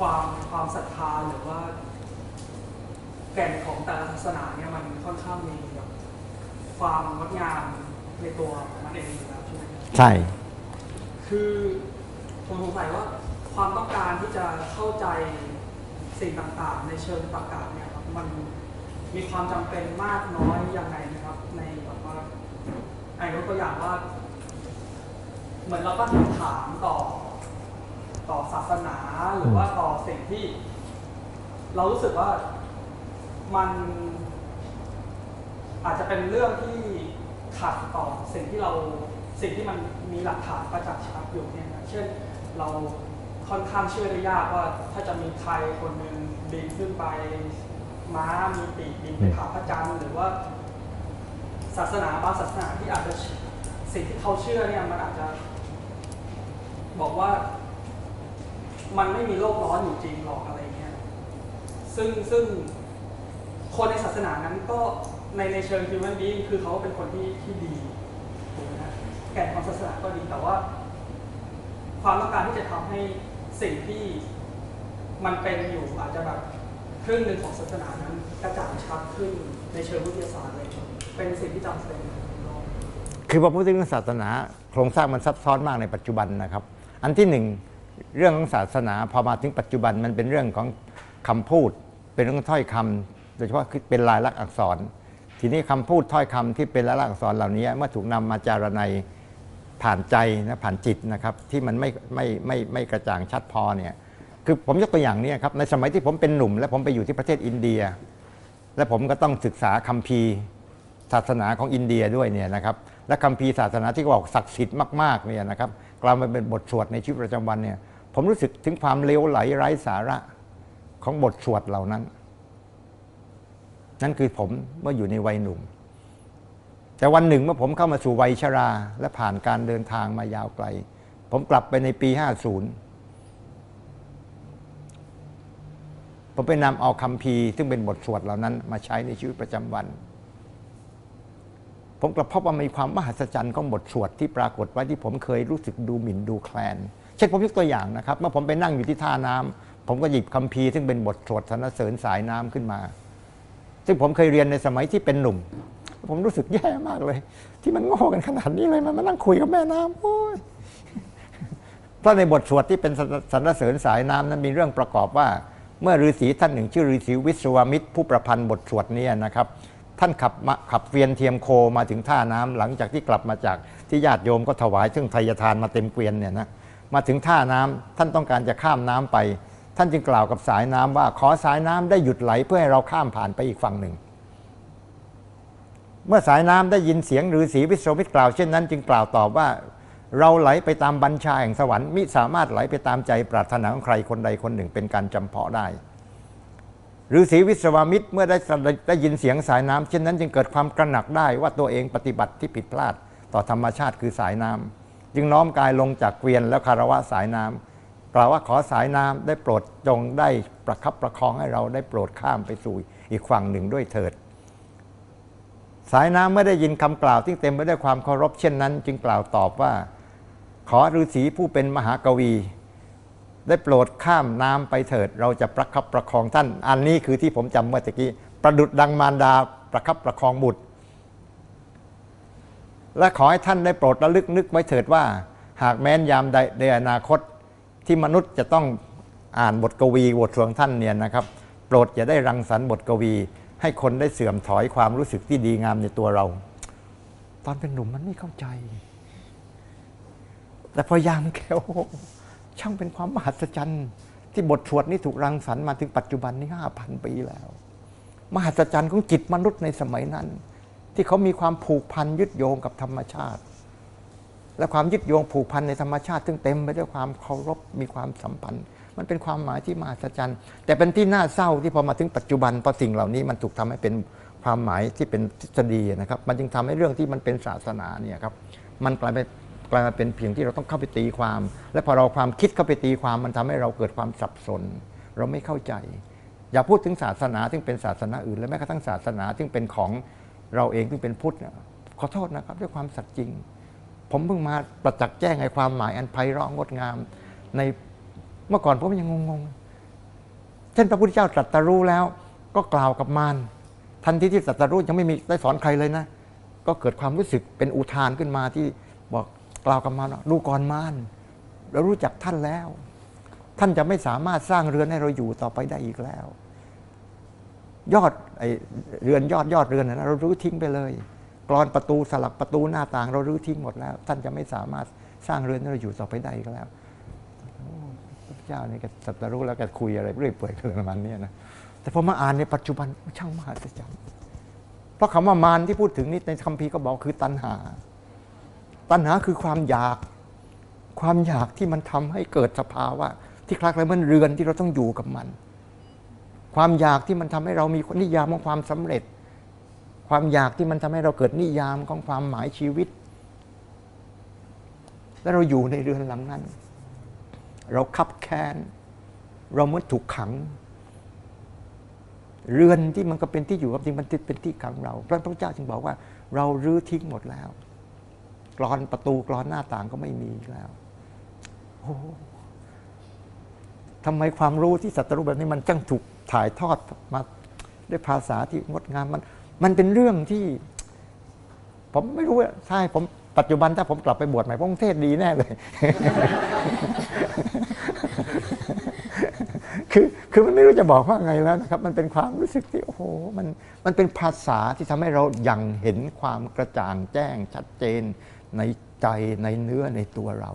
ความศรัทธาหรือว่าแก่นของแต่ละศาสนาเนี่ยมันค่อนข้างมีแบบความงดงามในตัวมันเองอยู่แล้วใช่ไหมใช่คือผมสงสัยว่าความต้องการที่จะเข้าใจสิ่งต่างๆในเชิงตรรกะเนี่ยครับมันมีความจำเป็นมากน้อยยังไงนะครับในแบบว่ายกตัวอย่างว่าเหมือนเราก็ถามต่อศาสนาหรือว่าต่อสิ่งที่เรารู้สึกว่ามันอาจจะเป็นเรื่องที่ขัดต่อสิ่งที่มันมีหลักฐานประจักษ์ชัดอยู่เนี่ยนะเช่นเราค่อนข้างเชื่อได้ยากว่าถ้าจะมีใครคนหนึ่งบินขึ้นไปม้ามีปีกบินไปหาพระจันทร์หรือว่าศาสนาบางศาสนาที่อาจจะสิ่งที่เขาเชื่อเนี่ยมันอาจจะบอกว่ามันไม่มีโลกร้อนอยู่จริงหรอกอะไรเงี้ยซึ่งคนในศาสนานั้นก็ในเชิง human being คือเขาเป็นคนที่ดีถูกไหมนะแก่นของศาสนาก็ดีแต่ว่าความต้องการที่จะทำให้สิ่งที่มันเป็นอยู่อาจจะแบบครึ่งหนึ่งของศาสนานั้นกระจ่างชัดขึ้นในเชิงวิทยาศาสตร์เลยเป็นสิ่งที่จำเป็นคือพอพูดถึงศาสนาโครงสร้างมันซับซ้อนมากในปัจจุบันนะครับอันที่หนึ่งเรื่องของศาสนาพอมาถึงปัจจุบันมันเป็นเรื่องของคำพูดเป็นเรื่องถ้อยคำโดยเฉพาะเป็นลายลักษณ์อักษรทีนี้คำพูดถ้อยคำที่เป็นลายลักษณ์อักษรเหล่านี้เมื่อถูกนำมาจารณัยผ่านใจนะผ่านจิตนะครับที่มันไม่กระจ่างชัดพอเนี่ยคือผมยกตัวอย่างนี้ครับในสมัยที่ผมเป็นหนุ่มและผมไปอยู่ที่ประเทศอินเดียและผมก็ต้องศึกษาคัมภีร์ศาสนาของอินเดียด้วยเนี่ยนะครับและคัมภีร์ศาสนาที่บอกศักดิ์สิทธิ์มากๆเนี่ยนะครับกลายมาเป็นบทสวดในชีวิตประจำวันเนี่ยผมรู้สึกถึงความเลวไหลไร้สาระของบทสวดเหล่านั้นนั่นคือผมเมื่ออยู่ในวัยหนุ่มแต่วันหนึ่งเมื่อผมเข้ามาสู่วัยชราและผ่านการเดินทางมายาวไกลผมกลับไปในปี 50ผมไปนำเอาคัมภีร์ซึ่งเป็นบทสวดเหล่านั้นมาใช้ในชีวิตประจำวันผมกลับพบว่ามีความมหัศจรรย์ของบทสวดที่ปรากฏไว้ที่ผมเคยรู้สึกดูหมิ่นดูแคลนเช่นผมยกตัวอย่างนะครับเมื่อผมไปนั่งอยู่ที่ท่าน้ำผมก็หยิบคัมภีร์ซึ่งเป็นบทสวดสรรเสริญสายน้ำขึ้นมาซึ่งผมเคยเรียนในสมัยที่เป็นหนุ่มผมรู้สึกแย่มากเลยที่มันโง่กันขนาดนี้เลยมันมานั่งคุยกับแม่น้ำโอ้ยเพราะในบทสวดที่เป็นสรรเสริญสายน้ำนั้นมีเรื่องประกอบว่าเมื่อฤาษีท่านหนึ่งชื่อฤาษีวิศวมิตรผู้ประพันธ์บทสวดนี้นะครับท่านขับเกวียนเทียมโคมาถึงท่าน้ำหลังจากที่กลับมาจากที่ญาติโยมก็ถวายซึ่งไทยทานมาเต็มเกวียนเนี่ยนะมาถึงท่าน้ำท่านต้องการจะข้ามน้ำไปท่านจึงกล่าวกับสายน้ำว่าขอสายน้ำได้หยุดไหลเพื่อให้เราข้ามผ่านไปอีกฝั่งหนึ่งเมื่อสายน้ำได้ยินเสียงฤาษีวิศวมิตรกล่าวเช่นนั้นจึงกล่าวตอบว่าเราไหลไปตามบัญชาแห่งสวรรค์มิสามารถไหลไปตามใจปรารถนาของใครคนใดคนหนึ่งเป็นการจำเพาะได้ฤาษีวิศวมิตรเมื่อได้ยินเสียงสายน้ำเช่นนั้นจึงเกิดความกระหนักได้ว่าตัวเองปฏิบัติที่ผิดพลาดต่อธรรมชาติคือสายน้ำจึงน้อมกายลงจากเกวียนแล้วคารวะสายน้ำกล่าวว่าขอสายน้ำได้โปรดจงได้ประคับประคองให้เราได้โปรดข้ามไปสู่อีกฝั่งหนึ่งด้วยเถิดสายน้ำเมื่อได้ยินคำกล่าวที่เต็มไปด้วยความเคารพเช่นนั้นจึงกล่าวตอบว่าขอฤาษีผู้เป็นมหากวีได้โปรดข้ามน้ำไปเถิดเราจะประคับประคองท่านอันนี้คือที่ผมจำเมื่อกี้ประดุจดังมารดาประคับประคองบุตรและขอให้ท่านได้โปรดระลึกนึกไว้เถิดว่าหากแม้นยามใดในอนาคตที่มนุษย์จะต้องอ่านบทกวีบทสวดท่านเนี่ยนะครับโปรดอย่าได้รังสรรค์บทกวีให้คนได้เสื่อมถอยความรู้สึกที่ดีงามในตัวเราตอนเป็นหนุ่มมันไม่เข้าใจแต่พอยามแก่ช่างเป็นความมหัศจรรย์ที่บทสวดนี้ถูกรังสรรค์มาถึงปัจจุบันนี้ 5,000 ปีแล้วมหัศจรรย์ของจิตมนุษย์ในสมัยนั้นที่เขามีความผูกพันยึดโยงกับธรรมชาติและความยึดโยงผูกพันในธรรมชาติซึ่งเต็มไปด้วยความเคารพมีความสัมพันธ์มันเป็นความหมายที่มหัศจรรย์แต่เป็นที่น่าเศร้าที่พอมาถึงปัจจุบันพอสิ่งเหล่านี้มันถูกทำให้เป็นความหมายที่เป็นทฤษฎีนะครับมันจึงทำให้เรื่องที่มันเป็นศาสนาเนี่ยครับมันกลายมาเป็นเพียงที่เราต้องเข้าไปตีความและพอเราความคิดเข้าไปตีความมันทำให้เราเกิดความสับสนเราไม่เข้าใจอย่าพูดถึงศาสนาที่เป็นศาสนาอื่นและแม้กระทั่งศาสนาที่เป็นของเราเองที่เป็นพุทธขอโทษนะครับด้วยความสัตย์จริงผมเพิ่งมาประจักษ์แจ้งในความหมายอันไพเราะงดงามในเมื่อก่อนผมยังงงเช่นพระพุทธเจ้าตรัสรู้แล้วก็กล่าวกับมารทันทีที่ตรัสรู้ยังไม่มีได้สอนใครเลยนะก็เกิดความรู้สึกเป็นอุทานขึ้นมาที่บอกกล่าวกับมารว่าดูก่อนมารเรารู้จักท่านแล้วท่านจะไม่สามารถสร้างเรือนให้เราอยู่ต่อไปได้อีกแล้วยอดเรือนยอดเรือนนะเรารื้อทิ้งไปเลยกรอนประตูสลักประตูหน้าต่างเรารื้อทิ้งหมดแล้วท่านจะไม่สามารถสร้างเรือนให้เราอยู่ต่อไปได้อีกแล้วพระเจ้านี่ก็ตรัสรู้แล้วก็คุยอะไรเรื่อยเปื่อยประมาณนี้นะแต่พอมาอ่านในปัจจุบันช่างมหัศจรรย์เพราะคำว่ามารที่พูดถึงนี้ในคัมภีร์ก็บอกคือตัณหาคือความอยากที่มันทำให้เกิดสภาวะที่คล้ายๆเหมือนเรือนที่เราต้องอยู่กับมันความอยากที่มันทำให้เรามีนิยามของความสำเร็จความอยากที่มันทำให้เราเกิดนิยามของความหมายชีวิตและเราอยู่ในเรือนหลังนั้นเราคับแค้นเราเหมือนถูกขังเรือนที่มันก็เป็นที่อยู่กับจริงมันเป็นที่ขังเราพระพุทธเจ้าจึงบอกว่าเรารื้อทิ้งหมดแล้วกลอนประตูกลอนหน้าต่างก็ไม่มีแล้วโอ้ทำไมความรู้ที่สัตรู้แบบนี้มันจังถูกถ่ายทอดมาด้วยภาษาที่งดงามมันเป็นเรื่องที่ผมไม่รู้ใช่ผมปัจจุบันถ้าผมกลับไปบวชใหม่ผมเทศดีแน่เลย คือมันไม่รู้จะบอกว่าไงแล้วนะครับมันเป็นความรู้สึกที่โอ้โหมันเป็นภาษาที่ทำให้เรายังเห็นความกระจ่างแจ้งชัดเจนในใจในเนื้อในตัวเรา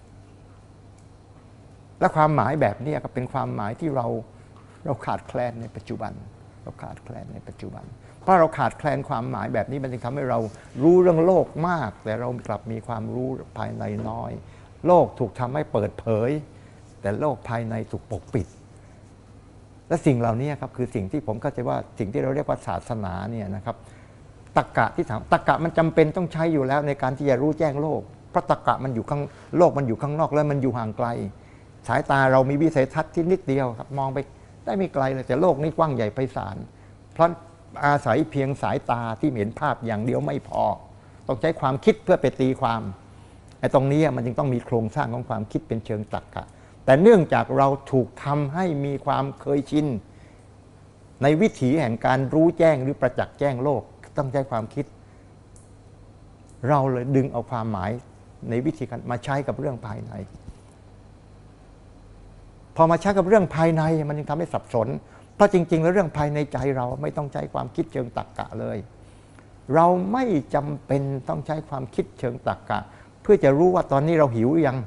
และความหมายแบบนี้ก็เป็นความหมายที่เราขาดแคลนในปัจจุบันเราขาดแคลนในปัจจุบันเพราะเราขาดแคลนความหมายแบบนี้มันจึงทำให้เรารู้เรื่องโลกมากแต่เรากลับมีความรู้ภายในน้อยโลกถูกทำให้เปิดเผยแต่โลกภายในถูกปกปิดและสิ่งเหล่านี้ครับคือสิ่งที่ผมเข้าใจว่าสิ่งที่เราเรียกว่าศาสนาเนี่ยนะครับตรรกะที่ถามตรรกะมันจำเป็นต้องใช้อยู่แล้วในการที่จะรู้แจ้งโลกเพราะตรรกะมันอยู่ข้างโลกมันอยู่ข้างนอกแล้วมันอยู่ห่างไกลสายตาเรามีวิสัยทัศน์ที่นิดเดียวครับมองไปได้ไม่ไกลเลยแต่โลกนี้กว้างใหญ่ไพศาลเพราะอาศัยเพียงสายตาที่เห็นภาพอย่างเดียวไม่พอต้องใช้ความคิดเพื่อไปตีความไอ้ตรงนี้มันจึงต้องมีโครงสร้างของความคิดเป็นเชิงตรรกะแต่เนื่องจากเราถูกทำให้มีความเคยชินในวิถีแห่งการรู้แจ้งหรือประจักษ์แจ้งโลกต้องใช้ความคิดเราเลยดึงเอาความหมายในวิธีการมาใช้กับเรื่องภายในพอมาใช้กับเรื่องภายในมันยังทำให้สับสนเพราะจริงๆแล้วเรื่องภายในใจเราไม่ต้องใช้ความคิดเชิงตรรกะเลยเราไม่จำเป็นต้องใช้ความคิดเชิงตรรกะเพื่อจะรู้ว่าตอนนี้เราหิวหรือยัง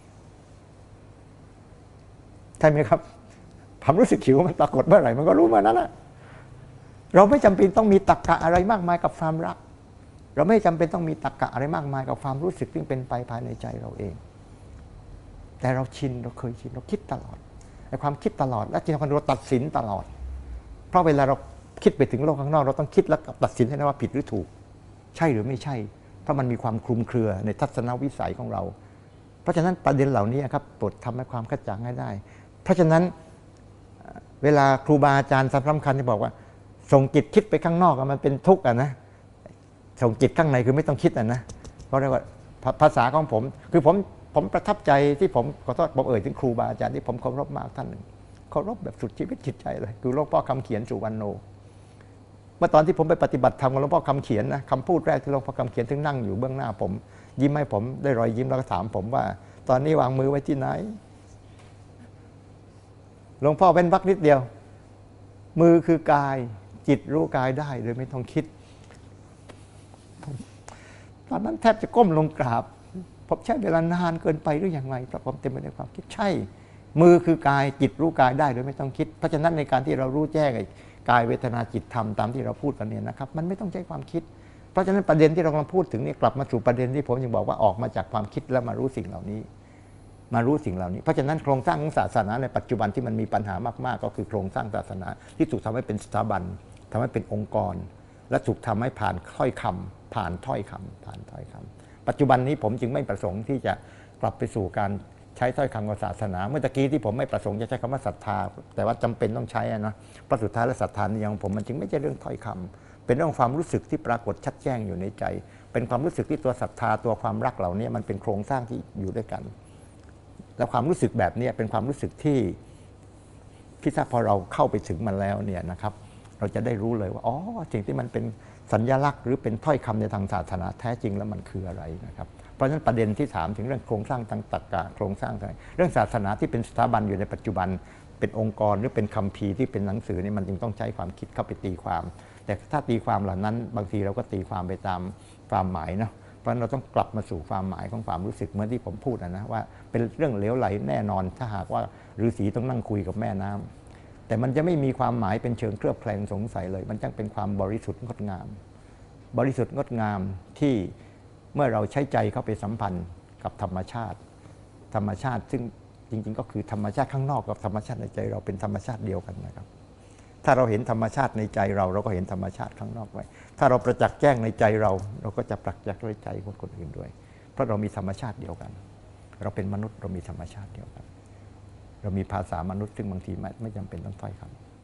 ใช่ไหมครับความรู้สึกหิวมันปรากฏเมื่อไหร่มันก็รู้เมื่อนั้นแหละเราไม่จำเป็นต้องมีตรรกะอะไรมากมายกับความรักเราไม่จำเป็นต้องมีตรรกะอะไรมากมายกับความรู้สึกที่เป็นไปภายในใจเราเองแต่เราชินเราเคยชินเราคิดตลอดไอ้ความคิดตลอดและจิตเราตัดสินตลอดเพราะเวลาเราคิดไปถึงโลกข้างนอกเราต้องคิดแล้วตัดสินให้ได้ว่าผิดหรือถูกใช่หรือไม่ใช่เพราะมันมีความคลุมเครือในทัศนวิสัยของเราเพราะฉะนั้นประเด็นเหล่านี้ครับโปรดทำให้ความกระจ่างให้ได้เพราะฉะนั้นเวลาครูบาอาจารย์สำคัญที่บอกว่าส่งจิตคิดไปข้างนอกมันเป็นทุกข์นะส่งจิตข้างในคือไม่ต้องคิดนะเพราะเรียกว่าภาษาของผมคือผมประทับใจที่ผมขอโทษผมถึงครูบาอาจารย์ที่ผมเคารพมากท่านหนึ่งเคารพแบบสุดชีวิตจิตใจเลยคือหลวงพ่อคำเขียนสุวรรณโนเมื่อตอนที่ผมไปปฏิบัติธรรมกับหลวงพ่อคำเขียนนะคำพูดแรกที่หลวงพ่อคำเขียนถึงนั่งอยู่เบื้องหน้าผมยิ้มให้ผมได้รอยยิ้มแล้วก็ถามผมว่าตอนนี้วางมือไว้ที่ไหนหลวงพ่อเป็นวรรคนิดเดียวมือคือกายจิตรู้กายได้โดยไม่ต้องคิดตอนนั้นแทบจะก้มลงกราบผมใช้เวลานานเกินไปหรืออย่างไรเพราะผมเต็มไปด้วยความคิดใช่มือคือกายจิตรู้กายได้โดยไม่ต้องคิดเพราะฉะนั้นในการที่เรารู้แจ้งกายเวทนาจิตธรรมตามที่เราพูดกันเนี่ยนะครับมันไม่ต้องใช้ความคิดเพราะฉะนั้นประเด็นที่เรากำลังพูดถึงนี่กลับมาสู่ประเด็นที่ผมยังบอกว่าออกมาจากความคิดแล้วมารู้สิ่งเหล่านี้เพราะฉะนั้นโครงสร้างของศาสนาในปัจจุบันที่มันมีปัญหามากๆก็คือโครงสร้างศาสนาที่ถูกทำให้เป็นสถาบันทำให้เป็นองค์กรและถูกทำให้ผ่านถ้อยคำผ่านถ้อยคำปัจจุบันนี้ผมจึงไม่ประสงค์ที่จะกลับไปสู่การใช้ถ้อยคำของศาสนาเมื่อตะกี้ที่ผมไม่ประสงค์จะใช้คำว่าศรัทธาแต่ว่าจำเป็นต้องใช้นะเพราะสุดท้ายแล้วศรัทธาในของผมมันจึงไม่ใช่เรื่องถ้อยคำเป็นเรื่องความรู้สึกที่ปรากฏชัดแจ้งอยู่ในใจเป็นความรู้สึกที่ตัวศรัทธาตัวความรักเหล่านี้มันเป็นโครงสร้างที่อยู่ด้วยกันและความรู้สึกแบบนี้เป็นความรู้สึกที่ที่ถ้าพอเราเข้าไปถึงมันแล้วเนี่ยนะครับเราจะได้รู้เลยว่าอ๋อสิ่งที่มันเป็นสัญลักษณ์หรือเป็นถ้อยคำในทางศาสนาแท้จริงแล้วมันคืออะไรนะครับเพราะฉะนั้นประเด็นที่ถามถึงเรื่องโครงสร้างทางตรรกะโครงสร้างทางเรื่องศาสนาที่เป็นสถาบันอยู่ในปัจจุบันเป็นองค์กรหรือเป็นคัมภีร์ที่เป็นหนังสือนี่มันจึงต้องใช้ความคิดเข้าไปตีความแต่ถ้าตีความเหล่านั้นบางทีเราก็ตีความไปตามความหมายเนาะเพราะเราต้องกลับมาสู่ความหมายของความรู้สึกเหมือนที่ผมพูดนะว่าเป็นเรื่องเหลวไหลแน่นอนถ้าหากว่าฤาษีต้องนั่งคุยกับแม่น้ำแต่มันจะไม่มีความหมายเป็นเชิงเคลือบแคลงสงสัยเลยมันจังเป็นความบริสุทธิ์งดงามบริสุทธิ์งดงามที่เมื่อเราใช้ใจเข้าไปสัมพันธ์กับธรรมชาติซึ่งจริงๆก็คือธรรมชาติข้างนอกกับธรรมชาติในใจเราเป็นธรรมชาติเดียวกันนะครับถ้าเราเห็นธรรมชาติในใจเราก็เห็นธรรมชาติข้างนอกไว้ถ้าเราประจักษ์แจ้งในใจเราก็จะประจักษ์ในใจคนอื่นด้วยเพราะเรามีธรรมชาติเดียวกันเราเป็นมนุษย์เรามีธรรมชาติเดียวกันเรามีภาษามนุษย์ซึ่งบางทีไม่จำเป็นต้องถ้อยคำ